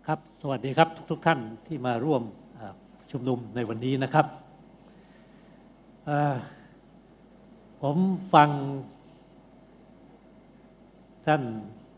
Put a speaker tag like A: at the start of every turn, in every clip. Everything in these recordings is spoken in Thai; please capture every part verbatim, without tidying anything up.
A: ครับสวัสดีครับทุกๆท่านที่มาร่วมชุมนุมในวันนี้นะครับผมฟังท่าน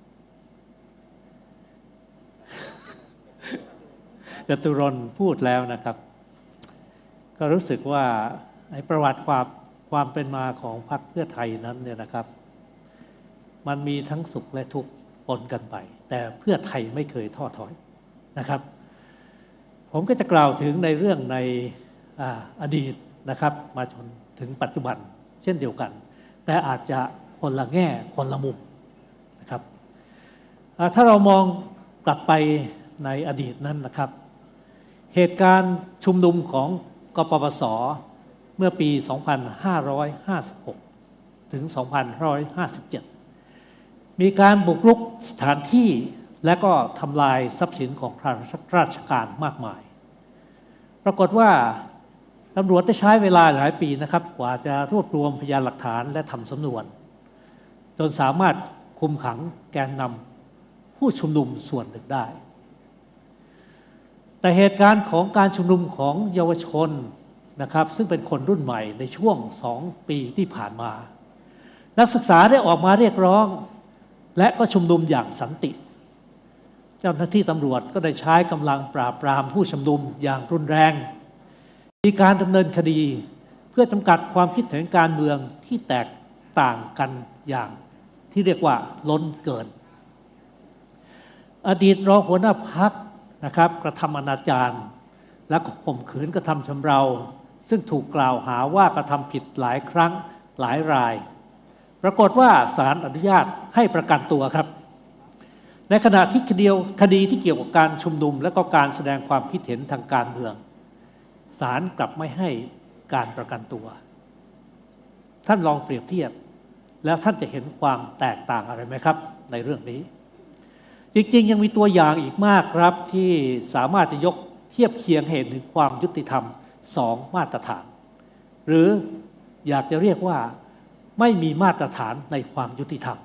A: จตุรนต์พูดแล้วนะครับก็รู้สึกว่าในประวัติความความเป็นมาของพรรคเพื่อไทยนั้นเนี่ยนะครับมันมีทั้งสุขและทุกข์ปนกันไปแต่เพื่อไทยไม่เคยท้อถอยนะครับผมก็จะกล่าวถึงในเรื่องใน อ, อดีตนะครับมาจนถึงปัจจุบันเช่นเดียวกันแต่อาจจะคนละแง่คนละมุมนะครับถ้าเรามองกลับไปในอดีตนั้นนะครับเหตุการณ์ชุมนุมของกปปส.เมื่อปี สองพันห้าร้อยห้าสิบหก ถึง สองพันห้าร้อยห้าสิบเจ็ด มีการบุกรุกสถานที่และก็ทำลายทรัพย์สินของราชการมากมายปรากฏว่าตำรวจได้ใช้เวลาหลายปีนะครับกว่าจะรวบรวมพยานหลักฐานและทำสำนวนจนสามารถคุมขังแกนนำผู้ชุมนุมส่วนหนึ่งได้แต่เหตุการณ์ของการชุมนุมของเยาวชนนะครับซึ่งเป็นคนรุ่นใหม่ในช่วงสองปีที่ผ่านมานักศึกษาได้ออกมาเรียกร้องและก็ชุมนุมอย่างสันติเจ้าหน้าที่ตำรวจก็ได้ใช้กำลังปราบปรามผู้ชุมนุมอย่างรุนแรงมีการดำเนินคดีเพื่อจำกัดความคิดเห็นการเมืองที่แตกต่างกันอย่างที่เรียกว่าล้นเกินอดีตรองหัวหน้าพรรคนะครับกระทำอนาจารและข่มขืนกระทำชำเราซึ่งถูกกล่าวหาว่ากระทำผิดหลายครั้งหลายรายปรากฏว่าศาลอนุญาตให้ประกันตัวครับในขณะที่คดีคดีที่เกี่ยวกับการชุมนุมและก็การแสดงความคิดเห็นทางการเมืองศาลกลับไม่ให้การประกันตัวท่านลองเปรียบเทียบแล้วท่านจะเห็นความแตกต่างอะไรไหมครับในเรื่องนี้จริงๆยังมีตัวอย่างอีกมากครับที่สามารถจะยกเทียบเคียงเห็นถึงความยุติธรรมสองมาตรฐานหรืออยากจะเรียกว่าไม่มีมาตรฐานในความยุติธรรม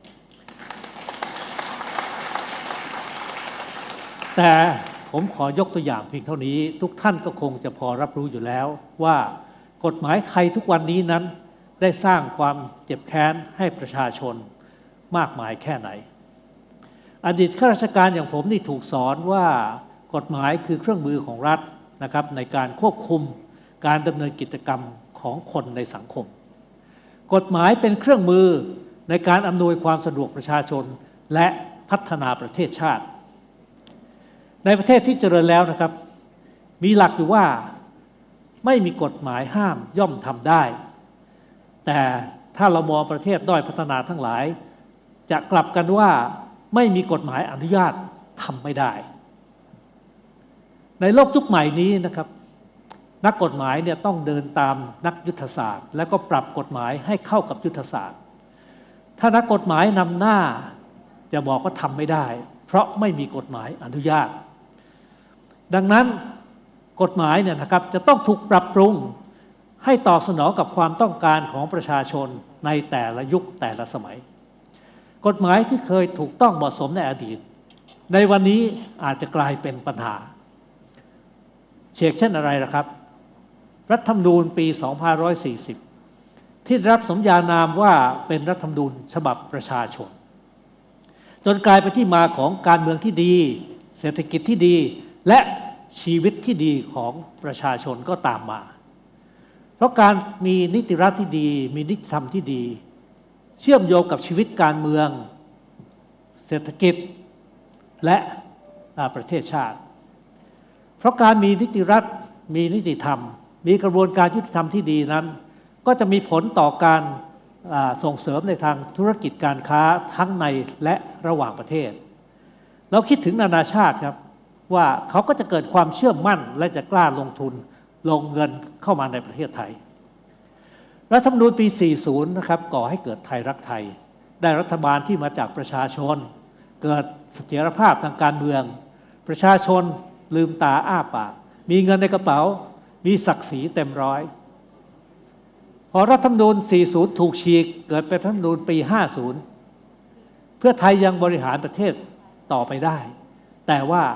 A: แต่ผมขอยกตัวอย่างเพียงเท่านี้ทุกท่านก็คงจะพอรับรู้อยู่แล้วว่ากฎหมายไทยทุกวันนี้นั้นได้สร้างความเจ็บแค้นให้ประชาชนมากมายแค่ไหนอดีตข้าราชการอย่างผมนี่ถูกสอนว่ากฎหมายคือเครื่องมือของรัฐนะครับในการควบคุมการดำเนินกิจกรรมของคนในสังคมกฎหมายเป็นเครื่องมือในการอำนวยความสะดวกประชาชนและพัฒนาประเทศชาติในประเทศที่เจริญแล้วนะครับมีหลักอยู่ว่าไม่มีกฎหมายห้ามย่อมทำได้แต่ถ้าเรามองประเทศด้อยพัฒนาทั้งหลายจะกลับกันว่าไม่มีกฎหมายอนุญาตทำไม่ได้ในโลกยุคใหม่นี้นะครับนักกฎหมายเนี่ยต้องเดินตามนักยุทธศาสตร์แล้วก็ปรับกฎหมายให้เข้ากับยุทธศาสตร์ถ้านักกฎหมายนำหน้าจะบอกว่าทำไม่ได้เพราะไม่มีกฎหมายอนุญาตดังนั้นกฎหมายเนี่ยนะครับจะต้องถูกปรับปรุงให้ตอบสนองกับความต้องการของประชาชนในแต่ละยุคแต่ละสมัยกฎหมายที่เคยถูกต้องเหมาะสมในอดีตในวันนี้อาจจะกลายเป็นปัญหาเช่นเช่นอะไรล่ะครับรัฐธรรมนูญปี สองพันห้าร้อยสี่สิบ ที่ได้รับสมญานามว่าเป็นรัฐธรรมนูญฉบับประชาชนจนกลายเป็นที่มาของการเมืองที่ดีเศรษฐกิจที่ดีและชีวิตที่ดีของประชาชนก็ตามมาเพราะการมีนิติรัฐที่ดีมีนิติธรรมที่ดีเชื่อมโยงกับชีวิตการเมืองเศรษฐกิจและประเทศชาติเพราะการมีนิติรัฐมีนิติธรรมมีกระบวนการยุติธรรมที่ดีนั้นก็จะมีผลต่อการส่งเสริมในทางธุรกิจการค้าทั้งในและระหว่างประเทศเราคิดถึงนานาชาติครับว่าเขาก็จะเกิดความเชื่อมั่นและจะกล้าลงทุนลงเงินเข้ามาในประเทศไทยรัฐธรรมนูญปี สี่สิบ นะครับก่อให้เกิดไทยรักไทยได้รัฐบาลที่มาจากประชาชนเกิดเสถียรภาพทางการเมืองประชาชนลืมตาอ้าปากมีเงินในกระเป๋ามีศักดิ์ศรีเต็มร้อยพอรัฐธรรมนูญ สี่สิบ ถูกฉีกเกิดเป็นรัฐธรรมนูญปี ห้าสิบ เพื่อไทยยังบริหารประเทศต่อไปได้แต่ว่า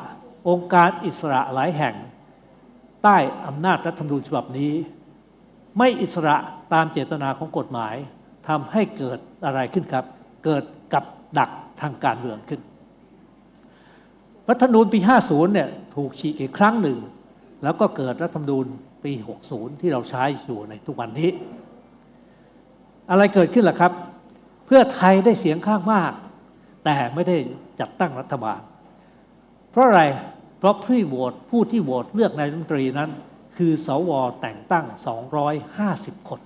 A: องค์การอิสระหลายแห่งใต้อำนาจรัฐธรรมนูญฉบับนี้ไม่อิสระตามเจตนาของกฎหมายทำให้เกิดอะไรขึ้นครับเกิดกับดักทางการเมืองขึ้นรัฐธรรมนูญปีห้าสิบเนี่ยถูกฉีกอีกครั้งหนึ่งแล้วก็เกิดรัฐธรรมนูญปีหกสิบที่เราใช้อยู่ในทุกวันนี้อะไรเกิดขึ้นล่ะครับเพื่อไทยได้เสียงข้างมากแต่ไม่ได้จัดตั้งรัฐบาลเพราะอะไรเพราะผู้โหวตผู้ที่โหวตเลือกนายกรัฐมนตรีนั้นคือสวแต่งตั้งสองร้อยห้าสิบคน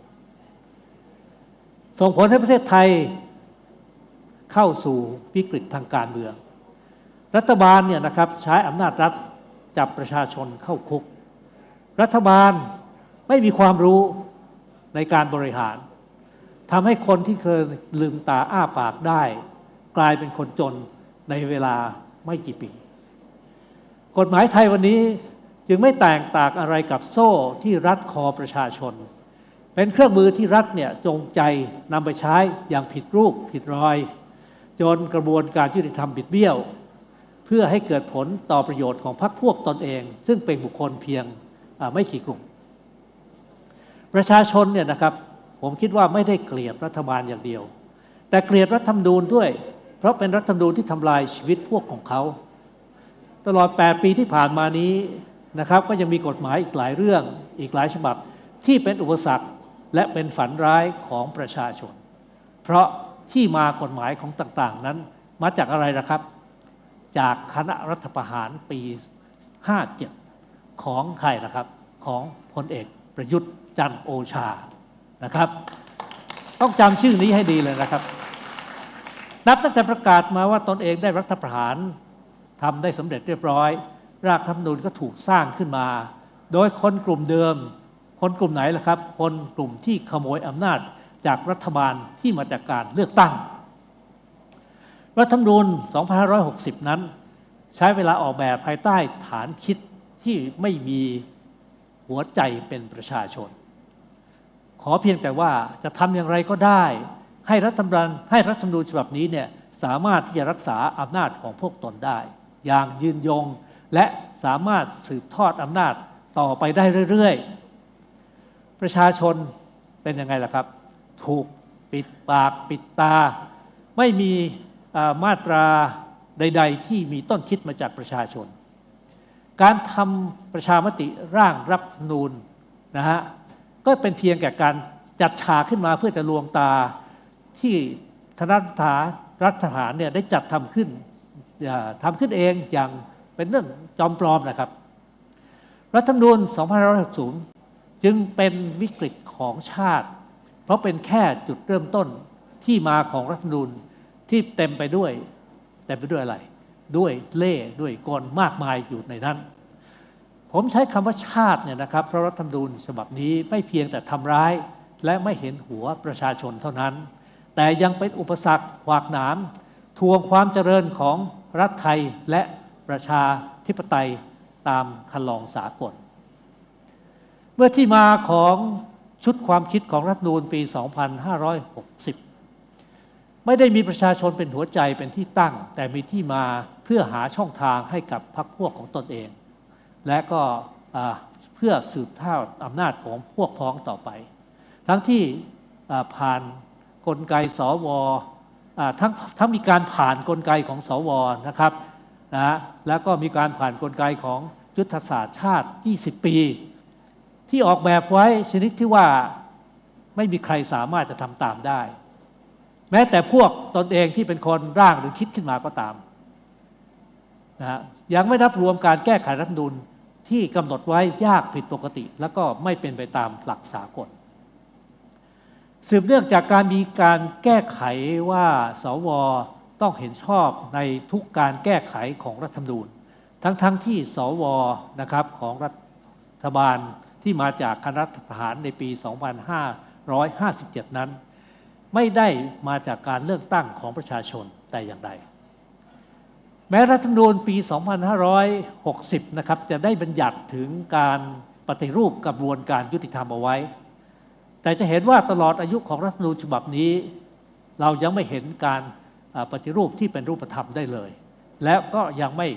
A: ส่งผลให้ประเทศไทยเข้าสู่วิกฤตทางการเมืองรัฐบาลเนี่ยนะครับใช้อำนาจรัฐจับประชาชนเข้าคุกรัฐบาลไม่มีความรู้ในการบริหารทำให้คนที่เคยลืมตาอ้าปากได้กลายเป็นคนจนในเวลาไม่กี่ปีกฎหมายไทยวันนี้จึงไม่แตกต่างอะไรกับโซ่ที่รัดคอประชาชนเป็นเครื่องมือที่รัฐเนี่ยจงใจนำไปใช้อย่างผิดรูปผิดรอยจนกระบวนการยุติธรรมบิดเบี้ยวเพื่อให้เกิดผลต่อประโยชน์ของพรรคพวกตนเองซึ่งเป็นบุคคลเพียงไม่กี่กลุ่มประชาชนเนี่ยนะครับผมคิดว่าไม่ได้เกลียดรัฐบาลอย่างเดียวแต่เกลียดรัฐธรรมนูญด้วยเพราะเป็นรัฐธรรมนูญที่ทำลายชีวิตพวกของเขาตลอดแปดปีที่ผ่านมานี้นะครับก็ยังมีกฎหมายอีกหลายเรื่องอีกหลายฉบับที่เป็นอุปสรรคและเป็นฝันร้ายของประชาชนเพราะที่มากฎหมายของต่างๆนั้นมาจากอะไรนะครับจากคณะรัฐประหารปีห้าเจ็ดของใครนะครับของพลเอกประยุทธ์จันทร์โอชานะครับต้องจำชื่อนี้ให้ดีเลยนะครับนับตั้งแต่ประกาศมาว่าตนเองได้รัฐประหารทำได้สำเร็จเรียบร้อยร่างรัฐธรรมนูญก็ถูกสร้างขึ้นมาโดยคนกลุ่มเดิมคนกลุ่มไหนล่ะครับคนกลุ่มที่ขโมยอำนาจจากรัฐบาลที่มาจากการเลือกตั้งรัฐธรรมนูญสองพันห้าร้อยหกสิบนั้นใช้เวลาออกแบบภายใต้ฐานคิดที่ไม่มีหัวใจเป็นประชาชนขอเพียงแต่ว่าจะทำอย่างไรก็ได้ให้รัฐธรรมนูญให้รัฐธรรมนูญฉบับนี้เนี่ยสามารถที่จะรักษาอำนาจของพวกตนได้อย่างยืนยงและสามารถสืบทอดอำนาจต่อไปได้เรื่อยๆประชาชนเป็นยังไงล่ะครับถูกปิดปากปิดตาไม่มีมาตราใดๆที่มีต้นคิดมาจากประชาชนการทำประชามติร่างรัฐธรรมนูญนะฮะก็เป็นเพียงแค่การจัดฉากขึ้นมาเพื่อจะลวงตาที่คณะรัฐประหารเนี่ยได้จัดทำขึ้นทำขึ้นเองอย่างเป็นเรื่องจอมปลอมนะครับรัฐธรรมนูญสองพันห้าร้อยหกสิบจึงเป็นวิกฤตของชาติเพราะเป็นแค่จุดเริ่มต้นที่มาของรัฐธรรมนูญที่เต็มไปด้วยเต็มไปด้วยอะไรด้วยเล่ห์ด้วยกลมากมายอยู่ในนั้นผมใช้คำว่าชาติเนี่ยนะครับเพราะรัฐธรรมนูญฉบับนี้ไม่เพียงแต่ทำร้ายและไม่เห็นหัวประชาชนเท่านั้นแต่ยังเป็นอุปสรรคขวากหนามทวงความเจริญของรัฐไทยและประชาธิปไตยตามคันลองสากลเมื่อที่มาของชุดความคิดของรัฐธรรมนูญปีสองพันห้าร้อยหกสิบไม่ได้มีประชาชนเป็นหัวใจเป็นที่ตั้งแต่มีที่มาเพื่อหาช่องทางให้กับพรรคพวกของตนเองและก็เพื่อสืบทอดอำนาจของพวกพ้องต่อไปทั้งที่ผ่านกลไกสวทั้งทั้งมีการผ่านกลไกของสวนะครับนะแล้วก็มีการผ่านกลไกของยุทธศาสตร์ชาติยี่สิบปีที่ออกแบบไว้ชนิดที่ว่าไม่มีใครสามารถจะทำตามได้แม้แต่พวกตนเองที่เป็นคนร่างหรือคิดขึ้นมาก็ตามนะยังไม่นับรวมการแก้ไขรัฐธรรมนูญที่กำหนดไว้ยากผิดปกติแล้วก็ไม่เป็นไปตามหลักสากลสืบเนื่องจากการมีการแก้ไขว่าสวต้องเห็นชอบในทุกการแก้ไขของรัฐธรรมนูญทั้งๆ ท, ที่สวนะครับของรัฐบาลที่มาจากคณะรัฐประหารในปีสองพันห้าร้อยห้าสิบเจ็ดนั้นไม่ได้มาจากการเลือกตั้งของประชาชนแต่อย่างใดแม้รัฐธรรมนูญปีสองพันห้าร้อยหกสิบนะครับจะได้บัญญัติถึงการปฏิรูปกระบวนการยุติธรรมเอาไว้แต่จะเห็นว่าตลอดอายุของรัฐธรรมนูญฉบับนี้เรายังไม่เห็นการปฏิรูปที่เป็นรูปธรรมได้เลยและก็ยังไม่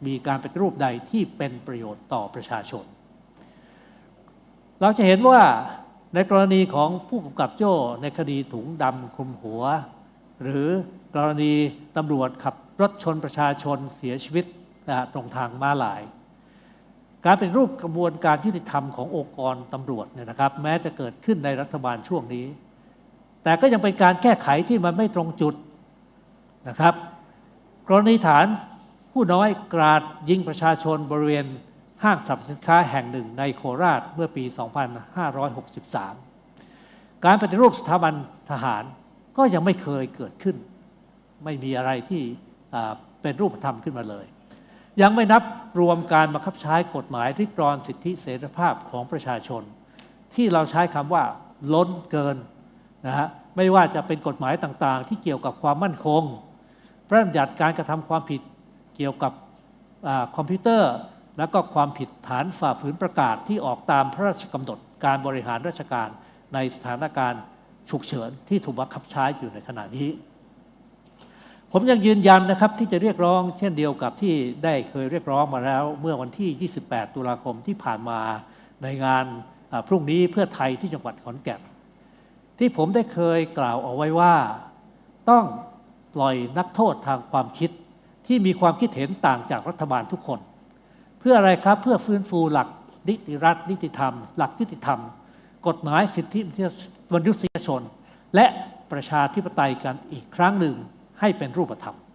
A: มีการปฏิรูปใดที่เป็นประโยชน์ต่อประชาชนเราจะเห็นว่าในกรณีของผู้กำกับโจ้ในคดีถุงดำคลุมหัวหรือกรณีตำรวจขับรถชนประชาชนเสียชีวิตตรงทางม้าลายการเป็นรูปกระบวนการยุติธรรมขององค์กรตำรวจเนี่ยนะครับแม้จะเกิดขึ้นในรัฐบาลช่วงนี้แต่ก็ยังเป็นการแก้ไขที่มันไม่ตรงจุดนะครับกรณีฐานผู้น้อยกราดยิงประชาชนบริเวณห้างสรรพสินค้าแห่งหนึ่งในโคราชเมื่อปี สองพันห้าร้อยหกสิบสาม การปฏิรูปสถาบันทหารก็ยังไม่เคยเกิดขึ้นไม่มีอะไรที่เป็นรูปธรรมขึ้นมาเลยยังไม่นับรวมการบังคับใช้กฎหมายริดรอนสิทธิเสรีภาพของประชาชนที่เราใช้คำว่าล้นเกินนะฮะไม่ว่าจะเป็นกฎหมายต่างๆที่เกี่ยวกับความมั่นคงพระราชบัญญัติการกระทำความผิดเกี่ยวกับคอมพิวเตอร์และก็ความผิดฐานฝ่าฝืนประกาศที่ออกตามพระราชกำหนดการบริหารราชการในสถานการณ์ฉุกเฉินที่ถูกบังคับใช้อยู่ในขณะนี้ผมยังยืนยันนะครับที่จะเรียกร้องเช่นเดียวกับที่ได้เคยเรียกร้องมาแล้วเมื่อวันที่ ยี่สิบแปด ตุลาคมที่ผ่านมาในงานพรุ่งนี้เพื่อไทยที่จังหวัดขอนแก่นที่ผมได้เคยกล่าวเอาไว้ว่าต้องปล่อยนักโทษทางความคิดที่มีความคิดเห็นต่างจากรัฐบาลทุกคนเพื่ออะไรครับเพื่อฟื้นฟูหลักนิติรัฐนิติธรรมหลักยุติธรรมกฎหมายสิทธิมนุษยชนและประชาธิปไตยกันอีกครั้งหนึ่งให้เป็นรูปธรรม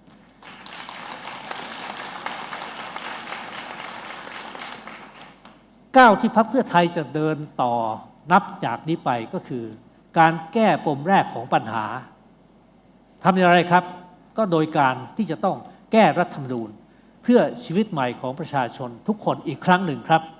A: ก้าวที่พรรคเพื่อไทยจะเดินต่อนับจากนี้ไปก็คือการแก้ปมแรกของปัญหาทำอย่างไรครับก็โดยการที่จะต้องแก้รัฐธรรมนูญเพื่อชีวิตใหม่ของประชาชนทุกคนอีกครั้งหนึ่งครับ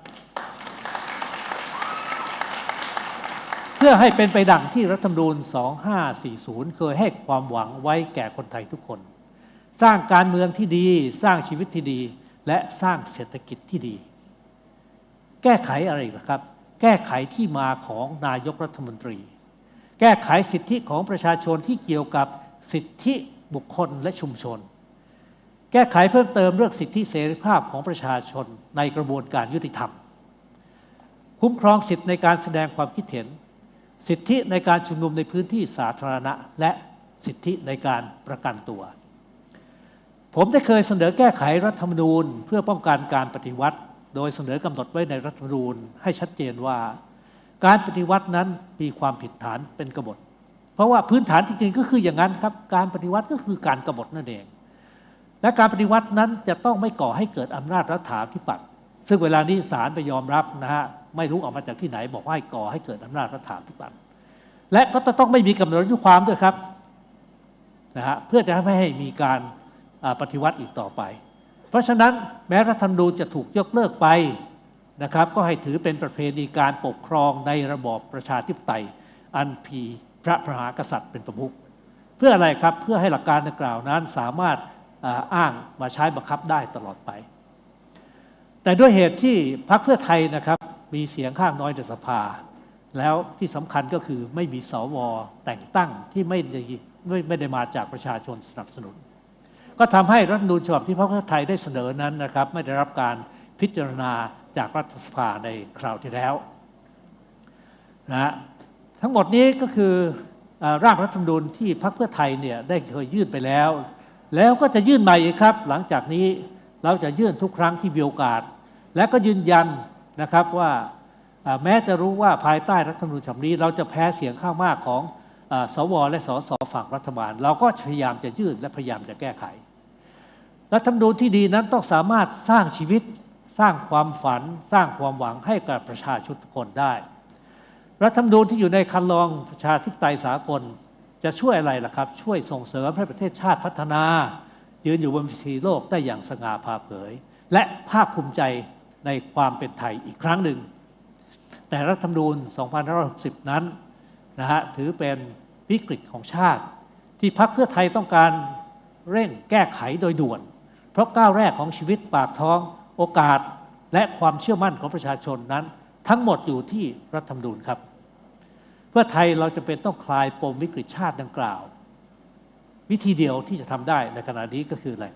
A: เพื่อให้เป็นไปดังที่รัฐธรรมนูญสองพันห้าร้อยสี่สิบเคยให้ความหวังไว้แก่คนไทยทุกคนสร้างการเมืองที่ดีสร้างชีวิตที่ดีและสร้างเศรษฐกิจที่ดีแก้ไขอะไรอีกครับแก้ไขที่มาของนายกรัฐมนตรีแก้ไขสิทธิของประชาชนที่เกี่ยวกับสิทธิบุคคลและชุมชนแก้ไขเพิ่มเติมเรื่องสิทธิเสรีภาพของประชาชนในกระบวนการยุติธรรมคุ้มครองสิทธิในการแสดงความคิดเห็นสิทธิในการชุมนุมในพื้นที่สาธารณะและสิทธิในการประกันตัวผมได้เคยเสนอแก้ไขรัฐธรรมนูญเพื่อป้องกันการปฏิวัติโดยเสนอกำหนดไว้ในรัฐธรรมนูญให้ชัดเจนว่าการปฏิวัตินั้นมีความผิดฐานเป็นกบฏเพราะว่าพื้นฐานจริงๆก็คืออย่างนั้นครับการปฏิวัติก็คือการกบฏนั่นเองและการปฏิวัตินั้นจะต้องไม่ก่อให้เกิดอำนาจรัฐาธิปัตย์ซึ่งเวลานี้ศาลไปยอมรับนะฮะไม่รู้ออกมาจากที่ไหนบอกว่าให้ก่อให้เกิดอำนาจรัฐาธิปัตย์และก็ต้องไม่มีกำหนดอายุความด้วยครับนะฮะเพื่อจะไม่ให้มีการปฏิวัติอีกต่อไปเพราะฉะนั้นแม้รัฐธรรมนูญจะถูกยกเลิกไปนะครับก็ให้ถือเป็นประเพณีการปกครองในระบอบประชาธิปไตยอันมีพระมหากษัตริย์เป็นประมุขเพื่ออะไรครับเพื่อให้หลักการดังกล่าวนั้นสามารถอ้างมาใช้บังคับได้ตลอดไปแต่ด้วยเหตุที่พรรคเพื่อไทยนะครับมีเสียงข้างน้อยในสภาแล้วที่สำคัญก็คือไม่มีสวแต่งตั้งที่ไม่ได้ไม่ได้มาจากประชาชนสนับสนุนก็ทำให้รัฐธรรมนูญฉบับที่พรรคเพื่อไทยได้เสนอนั้นนะครับไม่ได้รับการพิจารณาจากรัฐสภาในคราวที่แล้วนะทั้งหมดนี้ก็คือร่างรัฐธรรมนูญที่พรรคเพื่อไทยเนี่ยได้เคยยื่นไปแล้วแล้วก็จะยื่นใหม่อีกครับหลังจากนี้เราจะยื่นทุกครั้งที่มีโอกาสและก็ยืนยันนะครับว่าแม้จะรู้ว่าภายใต้รัฐธรรมนูญฉบับนี้เราจะแพ้เสียงข้างมากของสวและสสฝั่งรัฐบาลเราก็พยายามจะยื่นและพยายามจะแก้ไขรัฐธรรมนูญที่ดีนั้นต้องสามารถสร้างชีวิตสร้างความฝันสร้างความหวังให้กับประชาชนทุกคนได้รัฐธรรมนูญที่อยู่ในคันลองประชาธิปไตยสากลจะช่วยอะไรล่ะครับช่วยส่งเสริมให้ประเทศชาติพัฒนายืนอยู่บนเวทีโลกได้อย่างสง่าผ่าเผยและภาคภูมิใจในความเป็นไทยอีกครั้งหนึ่งแต่รัฐธรรมนูญสองพันห้าร้อยหกสิบนั้นนะฮะถือเป็นวิกฤตของชาติที่พรรคเพื่อไทยต้องการเร่งแก้ไขโดยด่วนเพราะก้าวแรกของชีวิตปากท้องโอกาสและความเชื่อมั่นของประชาชนนั้นทั้งหมดอยู่ที่รัฐธรรมนูญครับเพื่อไทยเราจะเป็นต้องคลายปมวิกฤตชาติดังกล่าววิธีเดียวที่จะทำได้ในขณะนี้ก็คืออะไรครับ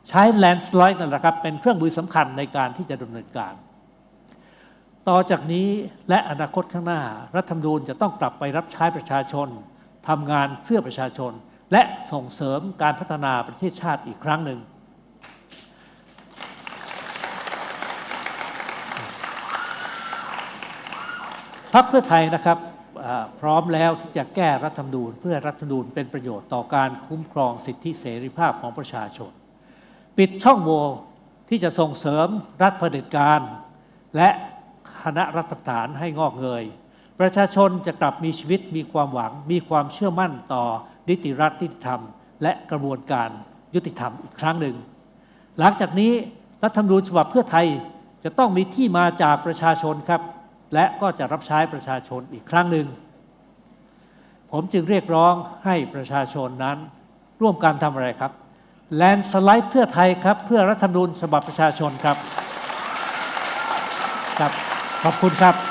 A: ใช้แลนด์สไลด์นั่นแหละครับเป็นเครื่องมือสำคัญในการที่จะดำเนินการต่อจากนี้และอนาคตข้างหน้ารัฐธรรมนูญจะต้องกลับไปรับใช้ประชาชนทำงานเพื่อประชาชนและส่งเสริมการพัฒนาประเทศชาติอีกครั้งหนึ่งพรรคเพื่อไทยนะครับพร้อมแล้วที่จะแก้รัฐธรรมนูญเพื่อรัฐธรรมนูญเป็นประโยชน์ต่อการคุ้มครองสิทธิเสรีภาพของประชาชนปิดช่องโหว่ที่จะส่งเสริมรัฐเผด็จการและคณะรัฐประหารให้งอกเงยประชาชนจะกลับมีชีวิตมีความหวังมีความเชื่อมั่นต่อนิติรัฐนิติธรรมและกระบวนการยุติธรรมอีกครั้งหนึ่งหลังจากนี้รัฐธรรมนูญฉบับเพื่อไทยจะต้องมีที่มาจากประชาชนครับและก็จะรับใช้ประชาชนอีกครั้งหนึ่งผมจึงเรียกร้องให้ประชาชนนั้นร่วมกันทำอะไรครับแลนด์สไลด์เพื่อไทยครับเพื่อรัฐธรรมนูญฉบับประชาชนครับครับขอบคุณครับ